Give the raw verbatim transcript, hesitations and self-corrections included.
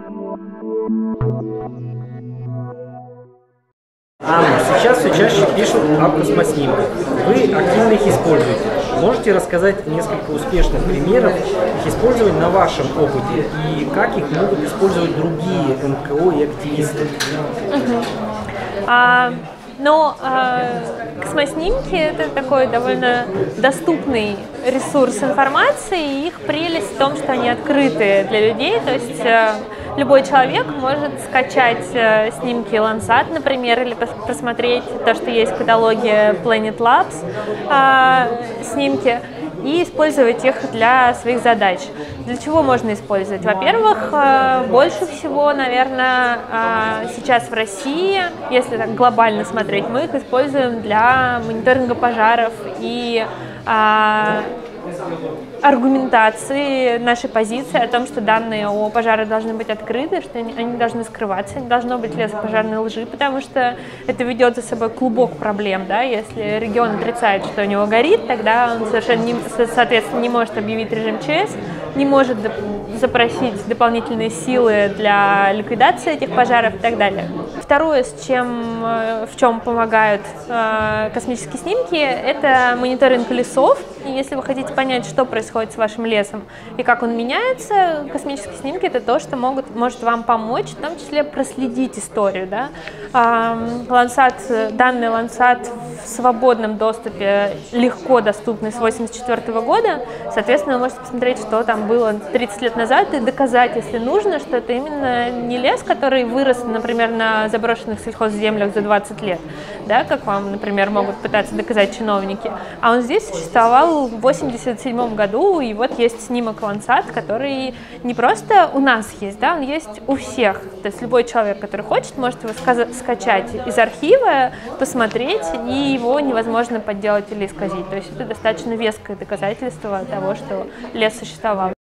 Анна, сейчас все чаще пишут о космоснимках. Вы активно их используете. Можете рассказать несколько успешных примеров их использования на вашем опыте и как их могут использовать другие эн ка о и активисты? Угу. А, ну, а, космоснимки — это такой довольно доступный ресурс информации, и их прелесть в том, что они открытые для людей, то есть любой человек может скачать э, снимки Landsat, например, или просмотреть то, что есть в каталоге Planet Labs, э, снимки, и использовать их для своих задач. Для чего можно использовать? Во-первых, э, больше всего, наверное, э, сейчас в России, если так глобально смотреть, мы их используем для мониторинга пожаров и э, аргументации нашей позиции о том, что данные о пожарах должны быть открыты, что они, они должны скрываться, не должно быть лесопожарной лжи, потому что это ведет за собой клубок проблем, да, если регион отрицает, что у него горит, тогда он совершенно не, соответственно не может объявить режим ЧС, не может запросить дополнительные силы для ликвидации этих пожаров и так далее. Второе, с чем, в чем помогают э, космические снимки, это мониторинг лесов. И если вы хотите понять, что происходит с вашим лесом и как он меняется, космические снимки — это то, что могут, может вам помочь, в том числе проследить историю. Да? Landsat, данные Landsat в свободном доступе, легко доступны с восемьдесят четвёртого года. Соответственно, вы можете посмотреть, что там было тридцать лет назад, и доказать, если нужно, что это именно не лес, который вырос, например, на заброшенных сельхозземлях за двадцать лет, да, как вам, например, могут пытаться доказать чиновники, а он здесь существовал в восемьдесят седьмом году, и вот есть снимок Landsat, который не просто у нас есть, да, он есть у всех. То есть любой человек, который хочет, может его скачать из архива, посмотреть, и его невозможно подделать или исказить. То есть это достаточно веское доказательство того, что лес существовал.